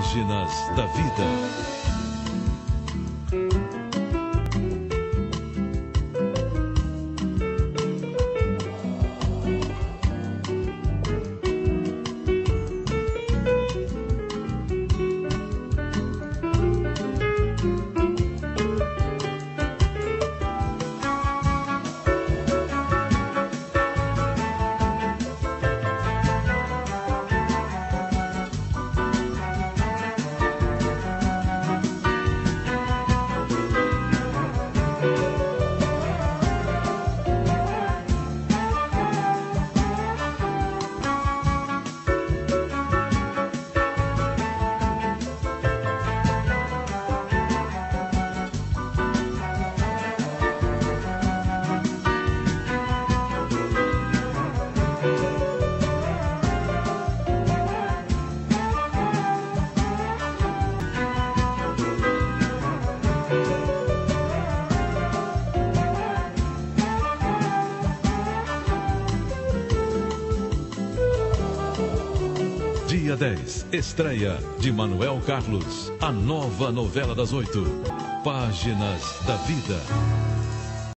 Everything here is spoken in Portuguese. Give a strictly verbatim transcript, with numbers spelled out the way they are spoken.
Páginas da Vida. Dia dez, estreia de Manuel Carlos, a nova novela das oito, Páginas da Vida.